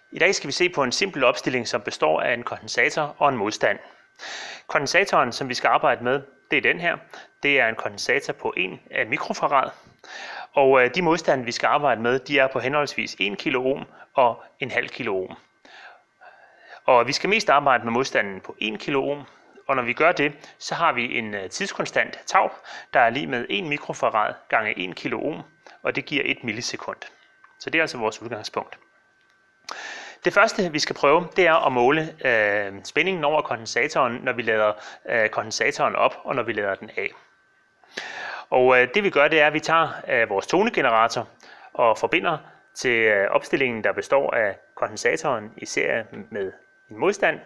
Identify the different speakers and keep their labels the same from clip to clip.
Speaker 1: I dag skal vi se på en simpel opstilling, som består af en kondensator og en modstand. Kondensatoren, som vi skal arbejde med, det er den her. Det er en kondensator på 1 mikrofarad. Og de modstande, vi skal arbejde med, de er på henholdsvis 1 kilo og en halv kilo. Og vi skal mest arbejde med modstanden på 1 kilo. Og når vi gør det, så har vi en tidskonstant tau, der er lige med 1 mikrofarad gange 1 kilo, og det giver 1 millisekund. Så det er altså vores udgangspunkt. Det første, vi skal prøve, det er at måle spændingen over kondensatoren, når vi lader kondensatoren op, og når vi lader den af. Og det vi gør, det er, at vi tager vores tonegenerator og forbinder til opstillingen, der består af kondensatoren i serie med en modstand.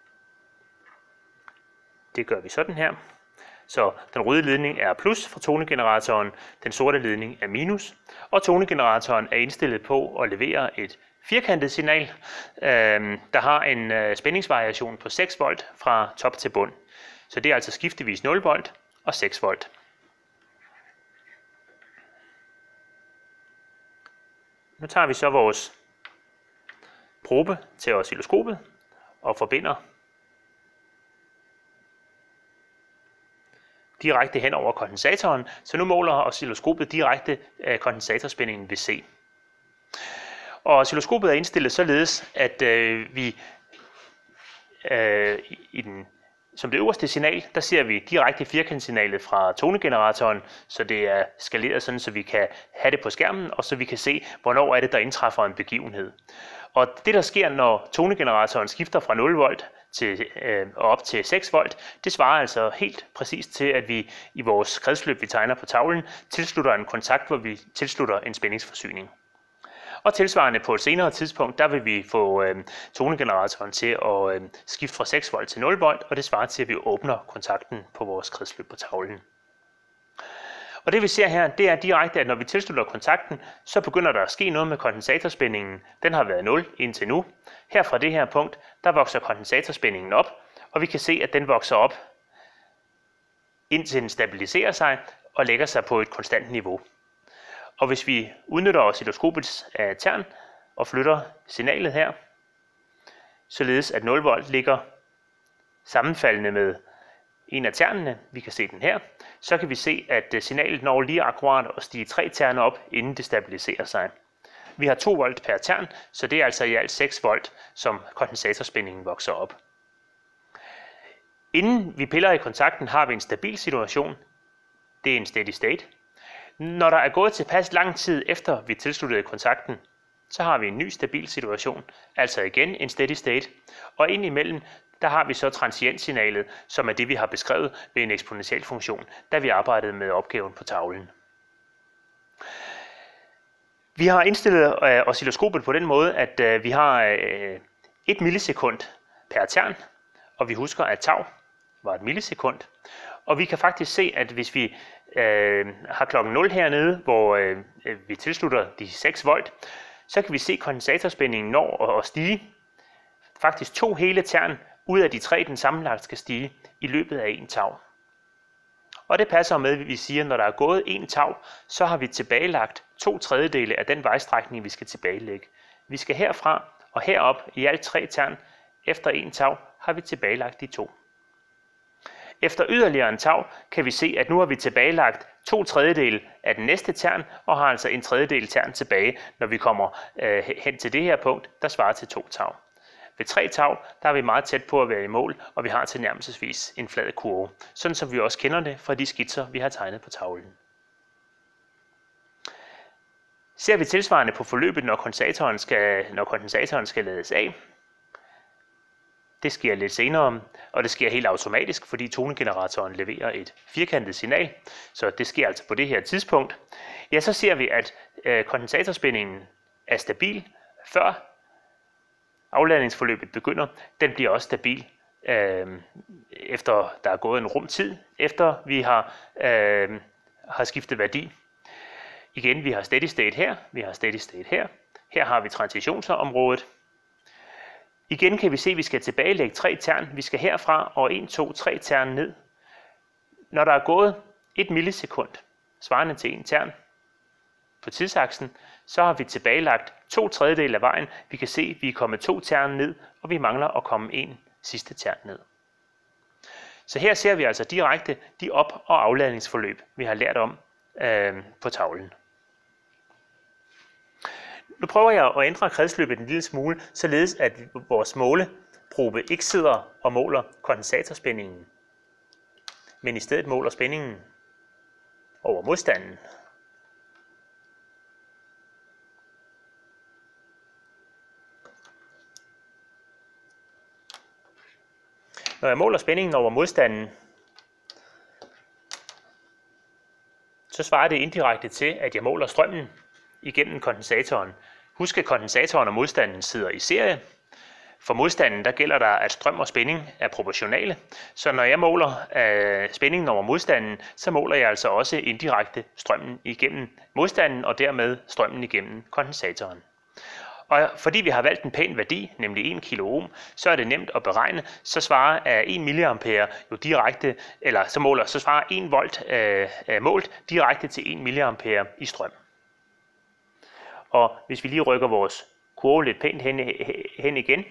Speaker 1: Det gør vi sådan her. Så den røde ledning er plus for tonegeneratoren, den sorte ledning er minus, og tonegeneratoren er indstillet på at levere et firkantet signal, der har en spændingsvariation på 6 volt fra top til bund. Så det er altså skiftevis 0 volt og 6 volt. Nu tager vi så vores probe til oscilloskopet og forbinder direkte hen over kondensatoren, så nu måler oscilloskopet direkte kondensatorspændingen ved C. Og oscilloskopet er indstillet således, at vi som det øverste signal, der ser vi direkte firkantsignalet fra tonegeneratoren, så det er skaleret sådan, så vi kan have det på skærmen, og så vi kan se, hvornår er det, der indtræffer en begivenhed. Og det, der sker, når tonegeneratoren skifter fra 0 volt og op til 6 volt, det svarer altså helt præcist til, at vi i vores kredsløb, vi tegner på tavlen, tilslutter en kontakt, hvor vi tilslutter en spændingsforsyning. Og tilsvarende på et senere tidspunkt, der vil vi få tonegeneratoren til at skifte fra 6 volt til 0 volt, og det svarer til, at vi åbner kontakten på vores kredsløb på tavlen. Og det vi ser her, det er direkte, at når vi tilslutter kontakten, så begynder der at ske noget med kondensatorspændingen. Den har været 0 indtil nu. Her fra det her punkt, der vokser kondensatorspændingen op, og vi kan se, at den vokser op, indtil den stabiliserer sig og lægger sig på et konstant niveau. Og hvis vi udnytter oscilloskopets tern og flytter signalet her, således at 0 volt ligger sammenfaldende med en af ternene, vi kan se den her, så kan vi se, at signalet når lige akkurat at stige 3 terner op, inden det stabiliserer sig. Vi har 2 volt per tern, så det er altså i alt 6 volt, som kondensatorspændingen vokser op. Inden vi piller i kontakten, har vi en stabil situation. Det er en steady state. Når der er gået tilpas lang tid efter vi tilsluttede kontakten, så har vi en ny stabil situation, altså igen en steady state, og indimellem der har vi så transientsignalet, som er det vi har beskrevet ved en eksponentiel funktion, da vi arbejdede med opgaven på tavlen. Vi har indstillet oscilloskopet på den måde, at vi har 1 millisekund per tern, og vi husker, at tau var 1 millisekund. Og vi kan faktisk se, at hvis vi har klokken 0 hernede, hvor vi tilslutter de 6 volt, så kan vi se, at kondensatorspændingen når at stige. Faktisk 2 hele tern ud af de 3, den sammenlagt skal stige i løbet af 1 tau. Og det passer med, at vi siger, at når der er gået 1 tau, så har vi tilbagelagt 2/3 af den vejstrækning, vi skal tilbagelægge. Vi skal herfra og herop i alt 3 tern. Efter 1 tau har vi tilbagelagt de 2. Efter yderligere en tau kan vi se, at nu har vi tilbagelagt 2/3 af den næste tern, og har altså 1/3 tern tilbage, når vi kommer hen til det her punkt, der svarer til 2 tau. Ved 3 tau, der er vi meget tæt på at være i mål, og vi har tilnærmelsesvis en flad kurve, sådan som vi også kender det fra de skitser, vi har tegnet på tavlen. Ser vi tilsvarende på forløbet, når kondensatoren skal lades af. Det sker lidt senere, og det sker helt automatisk, fordi tonegeneratoren leverer et firkantet signal, så det sker altså på det her tidspunkt. Ja, så ser vi, at kondensatorspændingen er stabil før afladningsforløbet begynder. Den bliver også stabil efter der er gået en rumtid, efter vi har skiftet værdi. Igen, vi har steady state her, vi har steady state her. Her har vi transitionsområdet. Igen kan vi se, at vi skal tilbagelægge 3 tern. Vi skal herfra og 1, 2, 3 tern ned. Når der er gået 1 millisekund, svarende til 1 tern på tidsaksen, så har vi tilbagelagt 2/3 af vejen. Vi kan se, at vi er kommet 2 tern ned, og vi mangler at komme en sidste tern ned. Så her ser vi altså direkte de op- og afladningsforløb, vi har lært om på tavlen. Nu prøver jeg at ændre kredsløbet en lille smule, således at vores måleprobe ikke sidder og måler kondensatorspændingen, men i stedet måler spændingen over modstanden. Når jeg måler spændingen over modstanden, så svarer det indirekte til, at jeg måler strømmen igennem kondensatoren. Husk, at kondensatoren og modstanden sidder i serie. For modstanden der gælder der, at strøm og spænding er proportionale. Så når jeg måler spændingen over modstanden, så måler jeg altså også indirekte strømmen igennem modstanden og dermed strømmen igennem kondensatoren. Og fordi vi har valgt en pæn værdi, nemlig 1 kilo ohm, så er det nemt at beregne. Så svarer 1 milliampere jo direkte, eller så svarer 1 volt målt direkte til 1 milliampere i strøm. Og hvis vi lige rykker vores kurve lidt pænt hen igen,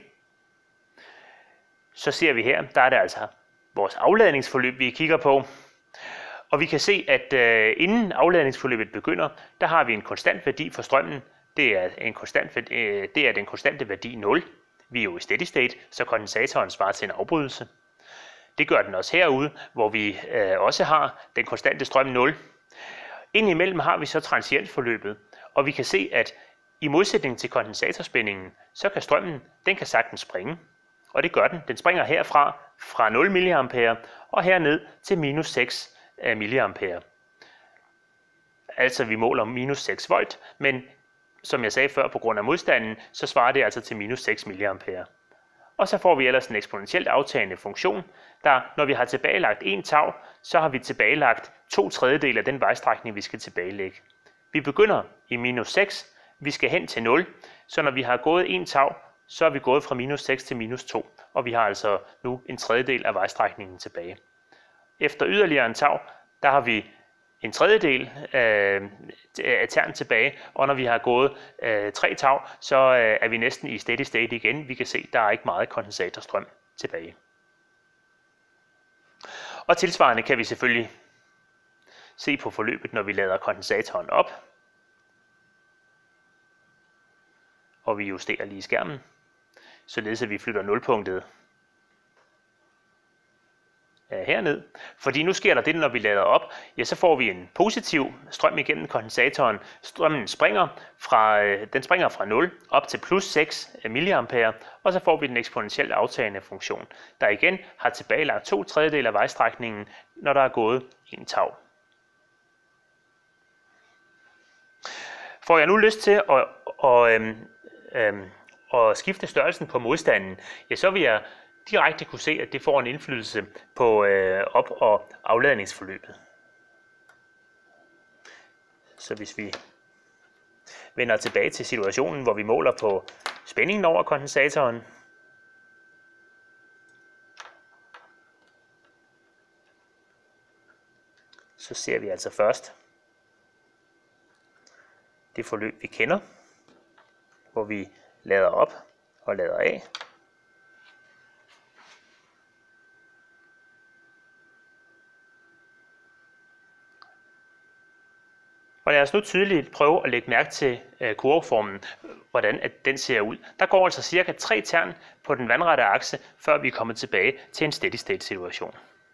Speaker 1: så ser vi her, der er det altså vores afladningsforløb, vi kigger på. Og vi kan se, at inden afladningsforløbet begynder, der har vi en konstant værdi for strømmen. Det er den konstante værdi 0. Vi er jo i steady state, så kondensatoren svarer til en afbrydelse. Det gør den også herude, hvor vi også har den konstante strøm 0. Indimellem har vi så transientforløbet, og vi kan se, at i modsætning til kondensatorspændingen, så kan strømmen, den kan sagtens springe. Og det gør den. Den springer herfra fra 0 mA og herned til minus 6 mA. Altså vi måler minus 6 volt, men som jeg sagde før, på grund af modstanden, så svarer det altså til minus 6 mA. Og så får vi ellers en eksponentielt aftagende funktion, der når vi har tilbagelagt 1 tau, så har vi tilbagelagt 2/3 af den vejstrækning, vi skal tilbagelægge. Vi begynder i minus 6, vi skal hen til 0, så når vi har gået 1 tau, så er vi gået fra minus 6 til minus 2, og vi har altså nu 1/3 af vejstrækningen tilbage. Efter yderligere en tau, der har vi 1/3 af tern tilbage, og når vi har gået 3 tau, så er vi næsten i steady state igen. Vi kan se, at der er ikke meget kondensatorstrøm tilbage. Og tilsvarende kan vi selvfølgelig se på forløbet, når vi lader kondensatoren op. Og vi justerer lige skærmen, således at vi flytter nulpunktet herned. Fordi nu sker der det, når vi lader op, ja, så får vi en positiv strøm igennem kondensatoren. Strømmen springer fra 0 op til plus 6 mA, og så får vi den eksponentielt aftagende funktion, der igen har tilbagelagt 2/3 af vejstrækningen, når der er gået 1 tau. Får jeg nu lyst til at skifte størrelsen på modstanden, ja, så vil jeg direkte kunne se, at det får en indflydelse på op- og afladningsforløbet. Så hvis vi vender tilbage til situationen, hvor vi måler på spændingen over kondensatoren, så ser vi altså først det forløb, vi kender, hvor vi lader op og lader af. Og lad os nu tydeligt prøve at lægge mærke til kurveformen, hvordan at den ser ud. Der går altså cirka 3 tern på den vandrette akse, før vi er kommet tilbage til en steady state situation.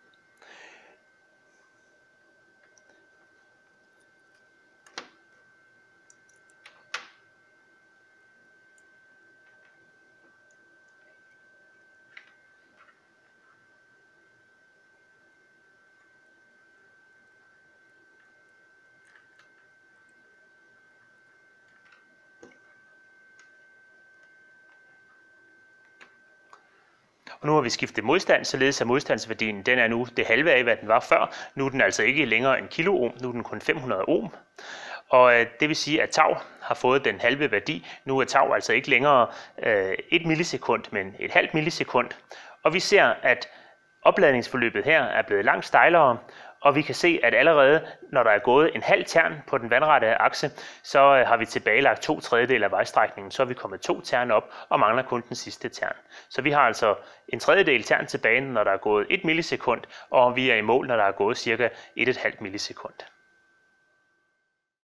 Speaker 1: Og nu har vi skiftet modstand, således at modstandsværdien den er nu det halve af, hvad den var før. Nu er den altså ikke længere en kilo ohm, nu er den kun 500 ohm. Og det vil sige, at tau har fået den halve værdi. Nu er tau altså ikke længere 1 millisekund, men et halvt millisekund. Og vi ser, at opladningsforløbet her er blevet langt stejlere, Og vi kan se, at allerede når der er gået en halv tern på den vandrette akse, så har vi tilbagelagt 2/3 af vejstrækningen. Så er vi kommet 2 tern op og mangler kun den sidste tern. Så vi har altså 1/3 tern tilbage, når der er gået 1 millisekund, og vi er i mål, når der er gået cirka 1,5 millisekund.